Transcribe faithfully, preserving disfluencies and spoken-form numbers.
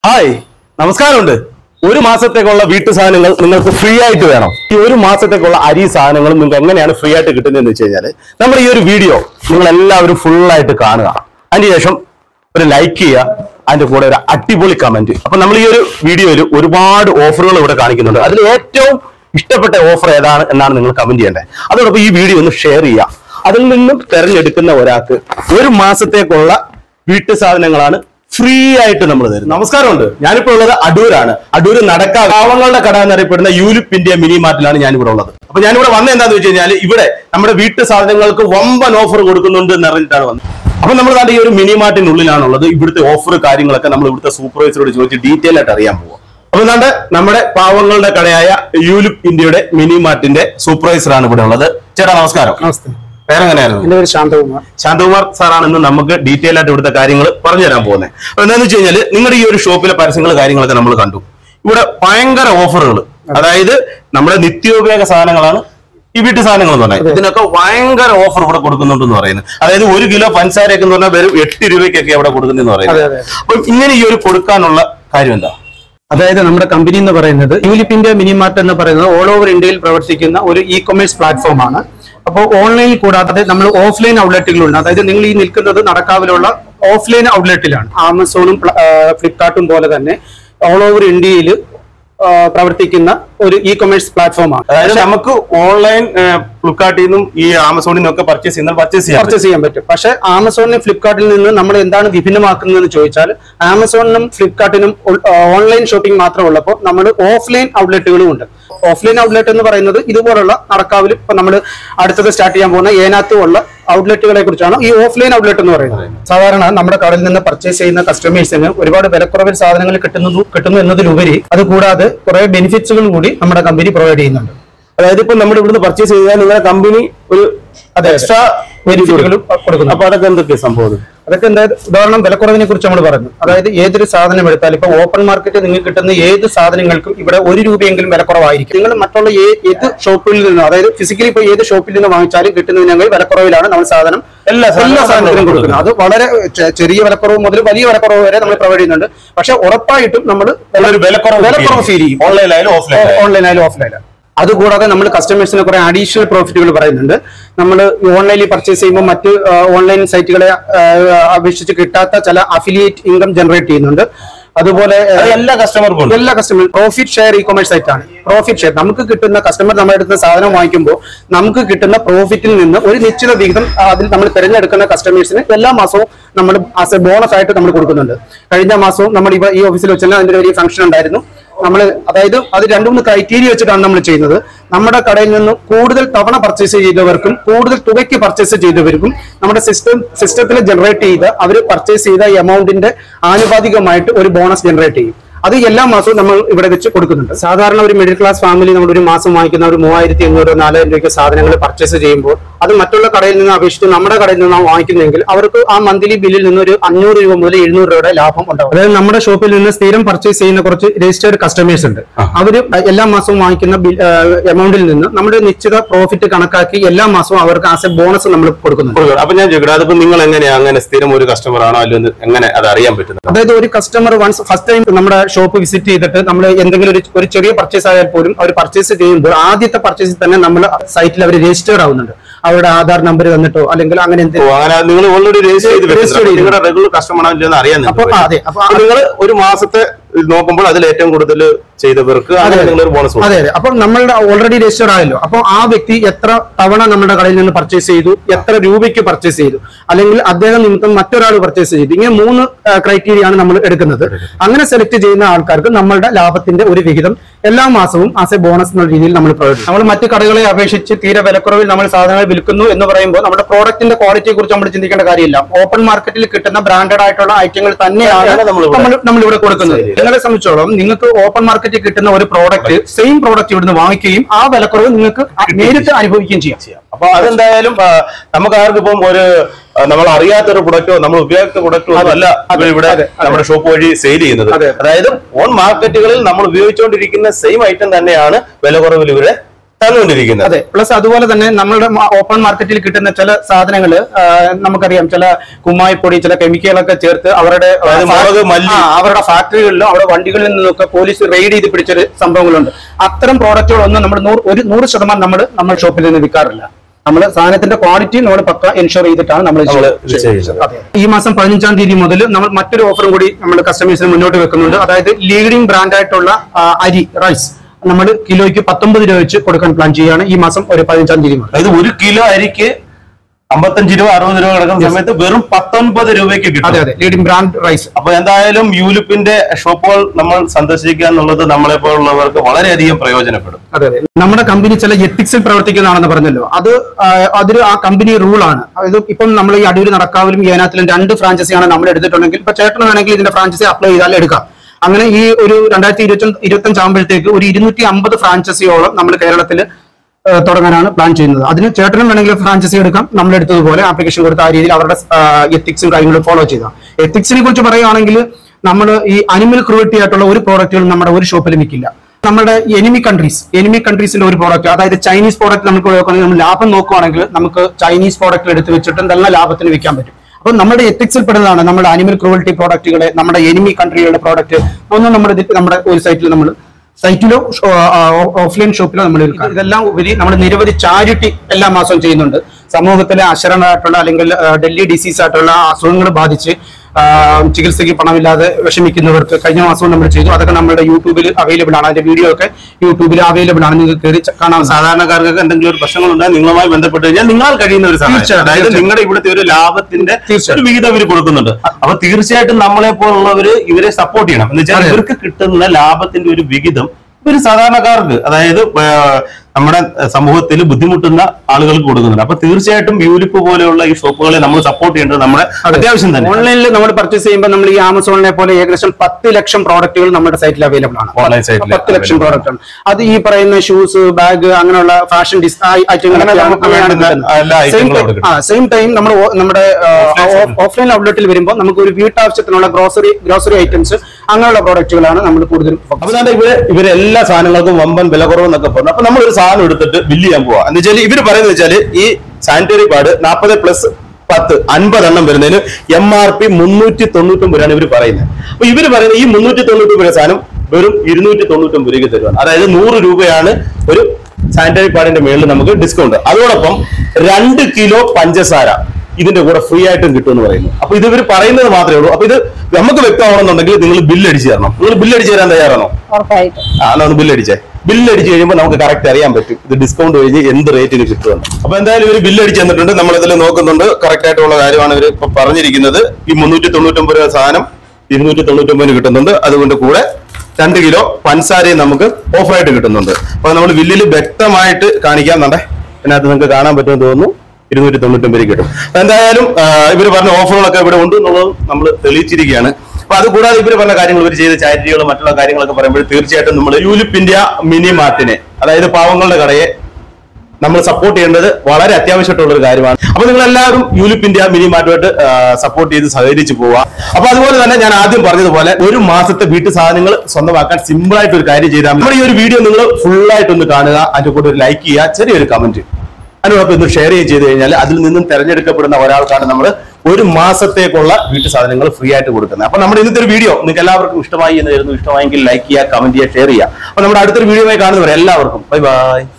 Hi നമസ്കാരമുണ്ട്. ഒരു മാസത്തേക്കുള്ള വീട്ടു സാധനങ്ങൾ നിങ്ങൾക്ക് ഫ്രീ ആയിട്ട് വേണം. ഈ ഒരു മാസത്തേക്കുള്ള അരി സാധനങ്ങളും നിങ്ങൾക്ക് എങ്ങനെയാണ് ഫ്രീ ആയിട്ട് കിട്ടുന്നതെന്ന് വെച്ച് കഴിഞ്ഞാൽ നമ്മൾ ഈ ഒരു വീഡിയോ നിങ്ങൾ എല്ലാവരും ഫുള്ളായിട്ട് കാണുക. അതിനുശേഷം ഒരു ലൈക്ക് ചെയ്യുക, അതിന്റെ കൂടെ ഒരു അടിപൊളി കമന്റ്. അപ്പൊ നമ്മൾ ഈ ഒരു വീഡിയോയിൽ ഒരുപാട് ഓഫറുകൾ ഇവിടെ കാണിക്കുന്നുണ്ട്. അതിൽ ഏറ്റവും ഇഷ്ടപ്പെട്ട ഓഫർ ഏതാണ് എന്നാണ് നിങ്ങൾ കമന്റ് ചെയ്യേണ്ടത്. അതോടൊപ്പം ഈ വീഡിയോ ഒന്ന് ഷെയർ ചെയ്യുക. അതിൽ നിന്നും തെരഞ്ഞെടുക്കുന്ന ഒരാൾക്ക് ഒരു മാസത്തേക്കുള്ള വീട്ടു സാധനങ്ങളാണ് ഫ്രീ ആയിട്ട് നമ്മൾ തരും. നമസ്കാരമുണ്ട്. ഞാനിപ്പോ ഉള്ളത് അടൂരാണ്. അടൂര് നടക്കാ പാവങ്ങളുടെ കട എന്നറിയപ്പെടുന്ന യൂലിപ്പ് ഇന്ത്യ മിനി മാർട്ടിലാണ് ഞാനിവിടെ ഉള്ളത്. അപ്പൊ ഞാനിവിടെ വന്നത് എന്താന്ന് വെച്ച് കഴിഞ്ഞാൽ ഇവിടെ നമ്മുടെ വീട്ടു സാധനങ്ങൾക്ക് വമ്പൻ ഓഫർ കൊടുക്കുന്നുണ്ട് എന്ന് അറിഞ്ഞിട്ടാണ് വന്നത്. അപ്പൊ നമ്മൾ തന്നെ ഈ ഒരു മിനി മാർട്ടിനുള്ളിലാണുള്ളത്. ഇവിടുത്തെ ഓഫർ കാര്യങ്ങളൊക്കെ നമ്മൾ ഇവിടുത്തെ സൂപ്പർവൈസറോട് ചോദിച്ച് ഡീറ്റെയിൽ ആയിട്ട് അറിയാൻ പോവാം. അപ്പൊ എന്താണ്ട് നമ്മുടെ പാവങ്ങളുടെ കടയായ യൂലിപ്പ് ഇന്ത്യയുടെ മിനി മാർട്ടിന്റെ സൂപ്പർവൈസറാണ് ഇവിടെ ഉള്ളത്. ചേട്ടാ നമസ്കാരം. നമസ്തേ. പേരെങ്ങനെയായിരുന്നു? എന്റെ പേര് ശാന്തകുമാർ. ശാന്തകുമാർ സാറാണ് ഇന്ന് നമുക്ക് ഡീറ്റെയിൽ ആയിട്ട് ഇവിടുത്തെ കാര്യങ്ങൾ പറഞ്ഞു തരാൻ പോകുന്നത്. അപ്പൊ എന്താണെന്ന് വെച്ച് കഴിഞ്ഞാൽ നിങ്ങളുടെ ഈ ഒരു ഷോപ്പിലെ പരസ്യങ്ങൾ കാര്യങ്ങളൊക്കെ നമ്മൾ കണ്ടു. ഇവിടെ ഭയങ്കര ഓഫറുകൾ, അതായത് നമ്മുടെ നിത്യോപയോഗ സാധനങ്ങളാണ് ഈ വീട്ടു സാധനങ്ങൾ എന്ന് പറഞ്ഞാൽ ഇതിനൊക്കെ ഭയങ്കര ഓഫർ ഇവിടെ കൊടുക്കുന്നുണ്ടെന്ന് പറയുന്നത്. അതായത് ഒരു കിലോ പഞ്ചസാരയൊക്കെ എന്ന് പറഞ്ഞാൽ വെറും എട്ട് രൂപയ്ക്കൊക്കെ ഇവിടെ കൊടുക്കുന്നതെന്ന് പറയുന്നത്. അപ്പൊ ഇങ്ങനെ ഈ ഒരു കൊടുക്കാനുള്ള കാര്യം എന്താ? അതായത് നമ്മുടെ കമ്പനി എന്ന് പറയുന്നത് യൂലിപ്പ് ഇന്ത്യ മിനി മാർട്ട് എന്ന് പറയുന്നത് ഓൾ ഓവർ ഇന്ത്യയിൽ പ്രവർത്തിക്കുന്ന ഒരു ഇ കൊമേഴ്സ് പ്ലാറ്റ്ഫോം ആണ്. അപ്പോൾ ഓൺലൈനിൽ കൂടാതെ നമ്മൾ ഓഫ്ലൈൻ ഔട്ട്ലെറ്റുകളുണ്ട്. അതായത് നിങ്ങൾ ഈ നിൽക്കുന്നത് നടക്കാവിലുള്ള ഓഫ്ലൈൻ ഔട്ട്ലെറ്റിലാണ്. ആമസോണും ഫ്ലിപ്കാർട്ടും പോലെ തന്നെ ഓൾ ഓവർ ഇന്ത്യയിൽ പ്രവർത്തിക്കുന്ന ഒരു ഇ കൊമേഴ്സ് പ്ലാറ്റ്ഫോം ആണ്. അതായത് നമുക്ക് ഓൺലൈൻ ഫ്ലിപ്കാർട്ടിൽ നിന്നും ഈ ആമസോണിൽ നിന്നൊക്കെ പർച്ചേസ് ചെയ്യുന്ന പർച്ചേസ് ചെയ്യാൻ പർച്ചേസ് ചെയ്യാൻ പറ്റും. പക്ഷേ ആമസോണിനും ഫ്ലിപ്കാർട്ടിൽ നിന്ന് നമ്മൾ എന്താണ് വിഭിന്നമാക്കുന്നതെന്ന് ചോദിച്ചാൽ ആമസോണിനും ഫ്ലിപ്കാർട്ടിനും ഓൺലൈൻ ഷോപ്പിംഗ് മാത്രമുള്ളപ്പോൾ നമ്മൾ ഓഫ്ലൈൻ ഔട്ട്ലെറ്റുകളും ഉണ്ട്. ഓഫ്ലൈൻ ഔട്ട്ലെറ്റ് എന്ന് പറയുന്നത് ഇതുപോലുള്ള നടക്കാവിൽ ഇപ്പൊ നമ്മൾ അടുത്തത് സ്റ്റാർട്ട് ചെയ്യാൻ പോകുന്ന ഏനാത്തുമുള്ള ഔട്ട്ലെറ്റുകളെ കുറിച്ചാണ് ഈ ഓഫ്ലൈൻ ഔട്ട്ലെറ്റ് എന്ന് പറയുന്നത്. സാധാരണ നമ്മുടെ കടയിൽ നിന്ന് പർച്ചേസ് ചെയ്യുന്ന കസ്റ്റമേഴ്സിന് ഒരുപാട് വിലക്കുറവിൽ സാധനങ്ങൾ കിട്ടുന്നു കിട്ടുന്നു എന്നതിലുപരി അത് കൂടാതെ കുറെ ബെനിഫിറ്റ്സുകൾ കൂടി നമ്മുടെ കമ്പനി പ്രൊവൈഡ് ചെയ്യുന്നുണ്ട്. അതായത് ഇപ്പൊ നമ്മൾ ഇവിടുന്ന് പർച്ചേസ് ചെയ്താൽ നിങ്ങളുടെ കമ്പനി ഒരു എക്സ്ട്രാ ബെനിഫിറ്റുകളും കൊടുക്കുന്നു. അപ്പൊ അതൊക്കെ എന്തൊക്കെയാണ് സംഭവം? അതൊക്കെ എന്തായാലും ഉദാഹരണം വിലക്കുറവിനെ കുറിച്ച് നമ്മൾ പറഞ്ഞു. അതായത് ഏതൊരു സാധനം എടുത്താൽ ഇപ്പൊ ഓപ്പൺ മാർക്കറ്റ് നിങ്ങൾക്ക് കിട്ടുന്ന ഏത് സാധനങ്ങൾക്കും ഇവിടെ ഒരു രൂപയെങ്കിലും വിലക്കുറവായിരിക്കും. നിങ്ങൾ മറ്റുള്ള ഏത് ഷോപ്പിൽ നിന്നും, അതായത് ഫിസിക്കലി ഇപ്പൊ ഏത് ഷോപ്പിൽ നിന്ന് വാങ്ങിച്ചാലും കിട്ടുന്നതിനെങ്കിൽ വിലക്കുറവിലാണ് നമ്മൾ സാധനം എല്ലാ എല്ലാ സാധനത്തിനും കൊടുക്കുന്നത്. അത് വളരെ ചെറിയ വിലക്കുറവ് മുതൽ വലിയ വിലക്കുറവ് വരെ നമ്മൾ പ്രൊവൈഡ് ചെയ്യുന്നുണ്ട്. പക്ഷെ ഉറപ്പായിട്ടും നമ്മൾ വിലക്കുറവ് വിലക്കുറവ് ഫീൽ ചെയ്യും, ഓൺലൈനായാലും ഓഫ്ലൈൻ ഓൺലൈനായാലും ഓഫ്ലൈനായാലും. അതുകൂടാതെ നമ്മൾ കസ്റ്റമേഴ്സിന് കുറെ അഡീഷണൽ പ്രോഫിറ്റുകൾ പറയുന്നുണ്ട്. നമ്മൾ ഓൺലൈനിൽ പർച്ചേസ് ചെയ്യുമ്പോൾ മറ്റ് ഓൺലൈൻ സൈറ്റുകളെ അപേക്ഷിച്ച് കിട്ടാത്ത ചില അഫിലിയേറ്റ് ഇൻകം ജനറേറ്റ് ചെയ്യുന്നുണ്ട്. അതുപോലെ എല്ലാ കസ്റ്റമർക്കും എല്ലാ customer profit share e commerce site ആണ്. പ്രോഫിറ്റ് ഷെയർ നമുക്ക് കിട്ടുന്ന കസ്റ്റമർ നമ്മുടെ അടുത്ത് സാധനം വാങ്ങിക്കുമ്പോൾ നമുക്ക് കിട്ടുന്ന പ്രോഫിറ്റിൽ നിന്ന് ഒരു നിശ്ചിത വിഹിതം അതിൽ നമ്മൾ തിരഞ്ഞെടുക്കുന്ന കസ്റ്റമേഴ്സിന് എല്ലാ മാസവും നമ്മൾ ആസ് എ ബോണസ് ആയിട്ട് നമ്മൾ കൊടുക്കുന്നുണ്ട്. കഴിഞ്ഞ മാസവും നമ്മൾ ഇവ ഈ ഓഫീസിൽ വെച്ചാൽ അതിന്റെ ഒരു ഫംഗ്ഷൻ ഉണ്ടായിരുന്നു. നമ്മൾ അതായത് അത് രണ്ടു മൂന്ന് ക്രൈറ്റീരിയ വെച്ചിട്ടാണ് നമ്മൾ ചെയ്യുന്നത്. നമ്മുടെ കടയിൽ നിന്ന് കൂടുതൽ തവണ പർച്ചേസ് ചെയ്തവർക്കും കൂടുതൽ തുകയ്ക്ക് പർച്ചേസ് ചെയ്തവർക്കും നമ്മുടെ സിസ്റ്റം സിസ്റ്റത്തിൽ ജനറേറ്റ് ചെയ്ത് അവർ പർച്ചേസ് ചെയ്ത എമൗണ്ടിന്റെ ആനുപാതികമായിട്ട് ഒരു ബോണസ് ജനറേറ്റ് ചെയ്യും. അത് എല്ലാ മാസവും നമ്മൾ ഇവിടെ വെച്ച് കൊടുക്കുന്നുണ്ട്. സാധാരണ ഒരു മിഡിൽ ക്ലാസ് ഫാമിലി നമ്മൾ ഒരു മാസം വാങ്ങിക്കുന്ന ഒരു മൂവായിരത്തി അഞ്ഞൂറ് നാലായിരം രൂപയ്ക്ക് സാധനങ്ങൾ പർച്ചേസ് ചെയ്യുമ്പോൾ അത് മറ്റുള്ള കടയിൽ നിന്ന് അപേക്ഷിച്ച് നമ്മുടെ കടയിൽ നിന്നാണ് വാങ്ങിക്കുന്നതെങ്കിൽ അവർക്ക് ആ മന്ത്ലി ബില്ലിൽ നിന്ന് ഒരു അഞ്ഞൂറ് രൂപ മുതൽ എഴുന്നൂറ് രൂപയുടെ ലാഭം ഉണ്ടാവും. അതായത് നമ്മുടെ ഷോപ്പിൽ നിന്ന് സ്ഥിരം പർച്ചേസ് ചെയ്യുന്ന കുറച്ച് രജിസ്റ്റേർഡ് കസ്റ്റമേഴ്സ് ഉണ്ട്. അവർ എല്ലാ മാസവും വാങ്ങിക്കുന്ന എമൗണ്ടിൽ നിന്ന് നമ്മുടെ നിശ്ചിത പ്രോഫിറ്റ് കണക്കാക്കി എല്ലാ മാസവും അവർക്ക് ആസ് എ ബോണസ് നമ്മൾ കൊടുക്കുന്നുണ്ട്. അപ്പൊ ഞാൻ ചോദിക്കട്ടെ, അതിപ്പോ നിങ്ങൾ എങ്ങനെയാ അങ്ങനെ സ്ഥിരം ഒരു കസ്റ്റമർ ആണോ അല്ലെങ്കിൽ എങ്ങനെ അത് അറിയാൻ പറ്റുന്നത്? അതായത് ഒരു കസ്റ്റമർ വൺസ് ഫസ്റ്റ് ടൈം നമ്മുടെ ഷോപ്പ് വിസിറ്റ് ചെയ്തിട്ട് നമ്മൾ എന്തെങ്കിലും ഒരു ഒരു ചെറിയ പർച്ചേസ് ആയാൽ പോലും അവർ പർച്ചേസ് ചെയ്യുമ്പോൾ ആദ്യത്തെ പർച്ചേസിൽ തന്നെ നമ്മൾ സൈറ്റിൽ അവർ രജിസ്റ്റേർഡ് ആവുന്നുണ്ട്. അവരുടെ ആധാർ നമ്പർ തന്നിട്ടോ അല്ലെങ്കിൽ അങ്ങനെ നിങ്ങൾ ഓൾറെഡി രജിസ്റ്റർ ചെയ്ത് റെഗുലർ കസ്റ്റമർ ആണെന്ന് അറിയാൻ. അതെ, അപ്പൊ നിങ്ങൾ ഒരു മാസത്തെ നോക്കുമ്പോൾ അതിൽ ഏറ്റവും കൂടുതൽ ചെയ്തവർക്ക് ബോണസ്. അതെ അതെ. അപ്പൊ നമ്മളുടെ ഓൾറെഡി രജിസ്റ്റർ ആയല്ലോ. അപ്പൊ ആ വ്യക്തി എത്ര തവണ നമ്മുടെ കടയിൽ നിന്ന് പർച്ചേസ് ചെയ്തു, എത്ര രൂപയ്ക്ക് പർച്ചേസ് ചെയ്തു, അല്ലെങ്കിൽ അദ്ദേഹം നിമിത്തം മറ്റൊരാൾ പർച്ചേസ് ചെയ്തു, ഇങ്ങനെ മൂന്ന് ക്രൈറ്റീരിയ ആണ് നമ്മൾ എടുക്കുന്നത്. അങ്ങനെ സെലക്ട് ചെയ്യുന്ന ആൾക്കാർക്ക് നമ്മളുടെ ലാഭത്തിന്റെ ഒരു വിഹിതം എല്ലാ മാസവും ആസ് എ ബോണസ് എന്ന രീതിയിൽ നമ്മൾ പ്രൊവൈഡ് ചെയ്യും. നമ്മൾ മറ്റു കടകളെ അപേക്ഷിച്ച് തീരെ വിലക്കുറവിൽ നമ്മൾ സാധനങ്ങൾ വിൽക്കുന്നു എന്ന് പറയുമ്പോൾ നമ്മുടെ പ്രോഡക്റ്റിന്റെ ക്വാളിറ്റിയെ കുറിച്ച് നമ്മൾ ചിന്തിക്കേണ്ട കാര്യമില്ല. ഓപ്പൺ മാർക്കറ്റിൽ കിട്ടുന്ന ബ്രാൻഡഡ് ആയിട്ടുള്ള ഐറ്റങ്ങൾ തന്നെയാണ് നമ്മൾ ഇവിടെ കൊടുക്കുന്നത്. നിങ്ങളെ സംബന്ധിച്ചോളം നിങ്ങൾക്ക് ഓപ്പൺ മാർക്കറ്റിൽ കിട്ടുന്ന ഒരു പ്രോഡക്റ്റ് സെയിം പ്രോഡക്റ്റ് ഇവിടുന്ന് വാങ്ങിക്കുകയും ആ വിലക്കുറവ് നിങ്ങൾക്ക് നേരിട്ട് അനുഭവിക്കുകയും ചെയ്യാം. അപ്പൊ അതെന്തായാലും നമുക്ക് ആർക്കും ഇപ്പം ഒരു നമ്മൾ അറിയാത്തൊരു പ്രൊഡക്റ്റോ നമ്മൾ ഉപയോഗിച്ച പ്രൊഡക്റ്റോ അല്ല ഇവിടെ നമ്മുടെ ഷോപ്പ് വഴി സെയിൽ ചെയ്യുന്നത്. അതായത് ഓൺ മാർക്കറ്റുകളിൽ നമ്മൾ ഉപയോഗിച്ചുകൊണ്ടിരിക്കുന്ന സെയിം ഐറ്റം തന്നെയാണ് വില കുറവിൽ ഇവരെ തന്നുകൊണ്ടിരിക്കുന്നത്. അതെ, പ്ലസ് അതുപോലെ തന്നെ നമ്മളുടെ ഓപ്പൺ മാർക്കറ്റിൽ കിട്ടുന്ന ചില സാധനങ്ങൾ നമുക്കറിയാം, ചില കുമ്മായിപ്പൊടി, ചില കെമിക്കലൊക്കെ ചേർത്ത് അവരുടെ അവരുടെ ഫാക്ടറികളിലും അവരുടെ വണ്ടികളിൽ നിന്നൊക്കെ പോലീസ് റെയ്ഡ് ചെയ്ത് പിടിച്ചൊരു സംഭവങ്ങളുണ്ട്. അത്തരം പ്രോഡക്റ്റുകളൊന്നും നമ്മൾ ഒരു നൂറ് ശതമാനം നമ്മൾ നമ്മുടെ ഷോപ്പിൽ നിന്ന് വിൽക്കാറില്ല. നമ്മൾ സാധനത്തിന്റെ ക്വാളിറ്റി നമ്മൾ പക്ക എൻഷുർ ചെയ്തിട്ടാണ് നമ്മൾ ചെയ്യുന്നത്. ഈ മാസം പതിനഞ്ചാം തീയതി മുതൽ നമ്മൾ മറ്റൊരു ഓഫറും കൂടി നമ്മൾ കസ്റ്റമേഴ്സിന് മുന്നോട്ട് വെക്കുന്നുണ്ട്. അതായത് ലീഡിംഗ് ബ്രാൻഡായിട്ടുള്ള അരി റൈസ് നമ്മൾ കിലോയ്ക്ക് പത്തൊമ്പത് രൂപ വെച്ച് കൊടുക്കാൻ പ്ലാൻ ചെയ്യുകയാണ് ഈ മാസം ഒരു പതിനഞ്ചാം തീയതി. അതായത് ഒരു കിലോ അരിക്ക് അമ്പത്തഞ്ച് രൂപ അറുപത് രൂപ കിടക്കുന്ന സമയത്ത് വെറും പത്തൊൻപത് രൂപയ്ക്ക് കിട്ടും. അതെ അതെ, ലീഡിംഗ് ബ്രാൻഡ് റൈസ്. അപ്പൊ എന്തായാലും യുലിപ്പിന്റെ ഷോപ്പുകൾ നമ്മൾ സന്ദർശിക്കുക എന്നുള്ളത് നമ്മളെ പോലുള്ളവർക്ക് വളരെയധികം പ്രയോജനപ്പെടും. അതെ അതെ, നമ്മുടെ കമ്പനി ചില എത്തിക്സിൽ പ്രവർത്തിക്കുന്നതാണെന്ന് പറഞ്ഞല്ലോ, അത് അതൊരു ആ കമ്പനി റൂളാണ്. അതായത് ഇപ്പം നമ്മൾ ഈ അടൂര് നടക്കാവിലും ഏനാത്തിലും രണ്ട് ഫ്രാഞ്ചൈസിയാണ് നമ്മൾ എടുത്തിട്ടുണ്ടെങ്കിൽ ഇപ്പൊ ചേട്ടന് വേണമെങ്കിൽ ഇതിന്റെ ഫ്രാഞ്ചൈസി അപ്ലൈ ചെയ്താൽ എടുക്കാം. അങ്ങനെ ഈ ഒരു രണ്ടായിരത്തി ഇരുപത്തി ഇരുപത്തഞ്ച് ആകുമ്പോഴത്തേക്ക് ഒരു ഇരുന്നൂറ്റി അമ്പത് ഫ്രാഞ്ചൈസിയോളം നമ്മൾ കേരളത്തിൽ തുടങ്ങാനാണ് പ്ലാൻ ചെയ്യുന്നത്. അതിന് ചേട്ടനും വേണമെങ്കിൽ ഫ്രാഞ്ചൈസി എടുക്കാം, നമ്മൾ എടുത്തതുപോലെ ആപ്ലിക്കേഷൻ കൊടുത്ത ആ രീതിയിൽ അവരുടെ എത്തിക്സും കാര്യങ്ങളും ഫോളോ ചെയ്താൽ. എത്തിക്സിനെ കുറിച്ച് പറയുകയാണെങ്കിൽ നമ്മൾ ഈ അനിമൽ ക്രൂവൽറ്റി ആയിട്ടുള്ള ഒരു പ്രോഡക്റ്റുകളും നമ്മുടെ ഒരു ഷോപ്പിലും വിൽക്കില്ല. നമ്മുടെ എനിമി കൺട്രീസ് എനിമി കൺട്രീസിന്റെ ഒരു പ്രോഡക്റ്റ്, അതായത് ചൈനീസ് പ്രോഡക്റ്റ് നമുക്ക് നോക്കുകയാണെങ്കിൽ നമ്മൾ ലാഭം നോക്കുകയാണെങ്കിൽ നമുക്ക് ചൈനീസ് പ്രോഡക്റ്റ് എടുത്ത് വെച്ചിട്ട് നല്ല ലാഭത്തിന് വിൽക്കാൻ പറ്റും. അപ്പൊ നമ്മുടെ എത്തിക്സിൽ പെടുന്നതാണ് നമ്മുടെ അനിമൽ ക്രൂവൽറ്റി പ്രോഡക്റ്റുകളെ, നമ്മുടെ എനിമി കൺട്രികളുടെ പ്രോഡക്റ്റ് ഒന്നും നമ്മുടെ നമ്മുടെ ഒരു സൈറ്റിൽ നമ്മൾ സൈറ്റിലോ ഓഫ്ലൈൻ ഷോപ്പിലോ നമ്മൾ എടുക്കാം. ഇതെല്ലാം ഉപരി നമ്മൾ നിരവധി ചാരിറ്റി എല്ലാ മാസവും ചെയ്യുന്നുണ്ട്. സമൂഹത്തിലെ അശരണമായിട്ടുള്ള അല്ലെങ്കിൽ ഡൽഹി ഡിസീസ് ആയിട്ടുള്ള അസുഖങ്ങൾ ബാധിച്ച് ചികിത്സയ്ക്ക് പണമില്ലാതെ വിഷമിക്കുന്നവർക്ക് കഴിഞ്ഞ മാസവും നമ്മൾ ചെയ്തു. അതൊക്കെ നമ്മുടെ യൂട്യൂബിൽ അവൈലബിൾ ആണ്. അതിന്റെ വീഡിയോ ഒക്കെ യൂട്യൂബിൽ അവൈലബിൾ ആണ്, നിങ്ങൾക്ക് കയറി കാണാം. സാധാരണക്കാർക്ക് എന്തെങ്കിലും ഒരു പ്രശ്നങ്ങളുണ്ടെങ്കിൽ നിങ്ങളുമായി ബന്ധപ്പെട്ട് കഴിഞ്ഞാൽ നിങ്ങൾ കഴിയുന്ന ഒരു സാധനം, അതായത് നിങ്ങളുടെ ഇവിടുത്തെ ഒരു ലാഭത്തിന്റെ ഒരു വിഹിതം ഇവർ കൊടുക്കുന്നുണ്ട്. അപ്പൊ തീർച്ചയായിട്ടും നമ്മളെ പോലുള്ളവര് ഇവരെ സപ്പോർട്ട് ചെയ്യണം. എന്ന് വെച്ചാൽ ഇവർക്ക് കിട്ടുന്ന ലാഭത്തിന്റെ ഒരു വിഹിതം ഒരു സാധാരണക്കാർക്ക്, അതായത് നമ്മുടെ സമൂഹത്തിൽ ബുദ്ധിമുട്ടുന്ന ആളുകൾക്ക് കൊടുക്കുന്നുണ്ട്. അപ്പൊ തീർച്ചയായിട്ടും യുലിപ്പ് പോലെയുള്ള ഈ ഷോപ്പുകളെ നമ്മൾ സപ്പോർട്ട് ചെയ്യേണ്ടത് നമ്മുടെ അത്യാവശ്യം തന്നെ. ഓൺലൈനിൽ നമ്മൾ പർച്ചേസ് ചെയ്യുമ്പോൾ നമ്മൾ ഈ ആമസോണിനെ പോലെ ഏകദേശം പത്ത് ലക്ഷം പ്രോഡക്റ്റുകൾ നമ്മുടെ സൈറ്റിൽ അവൈലബിൾ ആണ്. ഓൺലൈൻ സൈറ്റിൽ പത്ത് ലക്ഷം പ്രോഡക്റ്റ് ആണ്. അത് ഈ പറയുന്ന ഷൂസ്, ബാഗ്, അങ്ങനെയുള്ള ഫാഷൻ ഐറ്റങ്ങൾ. സെയിം ടൈം നമ്മൾ നമ്മുടെ ഓഫ്ലൈൻ ഔട്ട്ലെറ്റിൽ വരുമ്പോൾ നമുക്ക് ഒരു വീട്ടാവശ്യത്തിനുള്ള ഗ്രോസറി ഗ്രോസറി ഐറ്റംസ് അങ്ങനെയുള്ള പ്രോഡക്റ്റുകളാണ് നമ്മൾ കൂടുതലും. അപ്പൊ ഇവര് ഇവരെല്ലാ സാധനങ്ങൾക്കും വമ്പൻ വില കുറവെന്നൊക്കെ പറഞ്ഞു. അപ്പൊ നമ്മൾ ഒരു സാധനം എടുത്തിട്ട് ബില്ല് ചെയ്യാൻ പോവാ എന്ന് വെച്ചാൽ ഇവര് പറയുന്നത് വെച്ചാല് ഈ സാനിറ്ററി പാഡ് നാൽപ്പത് പ്ലസ് പത്ത് അൻപത് എണ്ണം വരുന്നതിന് എം ആർ പി മുന്നൂറ്റി തൊണ്ണൂറ്റൊമ്പത് രൂപയാണ് ഇവർ പറയുന്നത്. അപ്പൊ ഇവര് പറയുന്നത് ഈ മുന്നൂറ്റി തൊണ്ണൂറ്റൊമ്പത് സാധനം വെറും ഇരുന്നൂറ്റി തൊണ്ണൂറ്റൊമ്പത് രൂപയ്ക്ക് തരുവാണ്. അതായത് നൂറ് രൂപയാണ് ഒരു സാനിറ്ററി പാഡിന്റെ മേളിൽ നമുക്ക് ഡിസ്കൗണ്ട്. അതോടൊപ്പം രണ്ട് കിലോ പഞ്ചസാര ഇതിന്റെ കൂടെ ഫ്രീ ആയിട്ടും കിട്ടുമെന്ന് പറയുന്നു. അപ്പൊ ഇത് ഇവർ പറയുന്നത് മാത്രമേ ഉള്ളൂ. അപ്പൊ ഇത് നമുക്ക് വ്യക്തമാണെന്നുണ്ടെങ്കിൽ നിങ്ങൾ ബില്ല് അടിച്ചു തരണം. നിങ്ങൾ ബില്ല് അടിച്ചു തരാൻ തയ്യാറാണോ? ആ, ഒന്ന് ബില്ല് അടിച്ചേ. ബില്ല് അടിച്ചു കഴിയുമ്പോൾ നമുക്ക് കറക്റ്റ് അറിയാൻ പറ്റും ഇത് ഡിസ്കൗണ്ട് കഴിഞ്ഞ് എന്ത് റേറ്റിന് കിട്ടുമെന്ന്. അപ്പൊ എന്തായാലും ഇവർ ബില്ല് അടിച്ചു തന്നിട്ടുണ്ട്, നമ്മൾ ഇതിൽ നോക്കുന്നുണ്ട്. കറക്റ്റ് ആയിട്ടുള്ള കാര്യമാണ് ഇവർ ഇപ്പൊ പറഞ്ഞിരിക്കുന്നത്. ഈ മുന്നൂറ്റി തൊണ്ണൂറ്റൊമ്പത് രൂപ സാധനം ഇരുന്നൂറ്റി തൊണ്ണൂറ്റൊമ്പതിന് കിട്ടുന്നുണ്ട്. അതുകൊണ്ട് കൂടെ രണ്ട് കിലോ പഞ്ചസാരയും നമുക്ക് ഓഫറായിട്ട് കിട്ടുന്നുണ്ട്. അപ്പൊ നമ്മൾ ബില്ലിൽ വ്യക്തമായിട്ട് കാണിക്കാന്നുണ്ടേ, അതിനകത്ത് നിങ്ങൾക്ക് കാണാൻ പറ്റുമെന്ന് തോന്നുന്നു. ഇരുന്നൂറ്റി തൊണ്ണൂറ്റൊമ്പത് കിട്ടും. എന്തായാലും ഇവർ പറഞ്ഞ ഓഫറുകളൊക്കെ ഇവിടെ ഉണ്ട് എന്നുള്ളത് നമ്മൾ തെളിയിച്ചിരിക്കുകയാണ്. അപ്പൊ അത് കൂടാതെ ഇവർ പറഞ്ഞ കാര്യങ്ങൾ, ഇവർ ചെയ്ത ചാരിറ്റികൾ, മറ്റുള്ള കാര്യങ്ങളൊക്കെ പറയുമ്പോൾ തീർച്ചയായിട്ടും നമ്മൾ യുലിപ്പ് ഇന്ത്യ മിനി മാർട്ടിനെ, അതായത് പാവങ്ങളുടെ കടയെ നമ്മൾ സപ്പോർട്ട് ചെയ്യേണ്ടത് വളരെ അത്യാവശ്യമായിട്ടുള്ള ഒരു കാര്യമാണ്. അപ്പൊ നിങ്ങൾ എല്ലാവരും യുലിപ്പ് ഇന്ത്യ മിനി മാർട്ടുമായിട്ട് സപ്പോർട്ട് ചെയ്ത് സഹകരിച്ച് പോവുക. അപ്പൊ അതുപോലെ തന്നെ ഞാൻ ആദ്യം പറഞ്ഞതുപോലെ ഒരു മാസത്തെ വീട്ടു സാധനങ്ങൾ സ്വന്തമാക്കാൻ സിമ്പിൾ ആയിട്ട് ഒരു കാര്യം ചെയ്താൽ നമ്മുടെ ഈ ഒരു വീഡിയോ നിങ്ങൾ ഫുൾ ആയിട്ടൊന്ന് കാണുക, അതിന്റെ കൂടെ ഒരു ലൈക്ക് ചെയ്യുക, ചെറിയൊരു കമന്റ്, അതിനോടൊപ്പം ഇന്ന് ഷെയർ ചെയ്ത് കഴിഞ്ഞാൽ അതിൽ നിന്നും തെരഞ്ഞെടുക്കപ്പെടുന്ന ഒരാൾക്കാണ് നമ്മൾ ഒരു മാസത്തേക്കുള്ള വീട്ടു സാധനങ്ങൾ ഫ്രീ ആയിട്ട് കൊടുക്കുന്നത്. അപ്പൊ നമ്മുടെ ഇന്നത്തെ ഒരു വീഡിയോ നിങ്ങൾക്ക് എല്ലാവർക്കും ഇഷ്ടമായി എന്ന് കരുതുന്നു. ഇഷ്ടമായെങ്കിൽ ലൈക്ക് ചെയ്യുക, കമന്റ് ചെയ്യുക, ഷെയർ ചെയ്യുക. അപ്പൊ നമ്മുടെ അടുത്തൊരു വീഡിയോയുമായി കാണുന്നവരെ എല്ലാവർക്കും ബൈ ബൈ.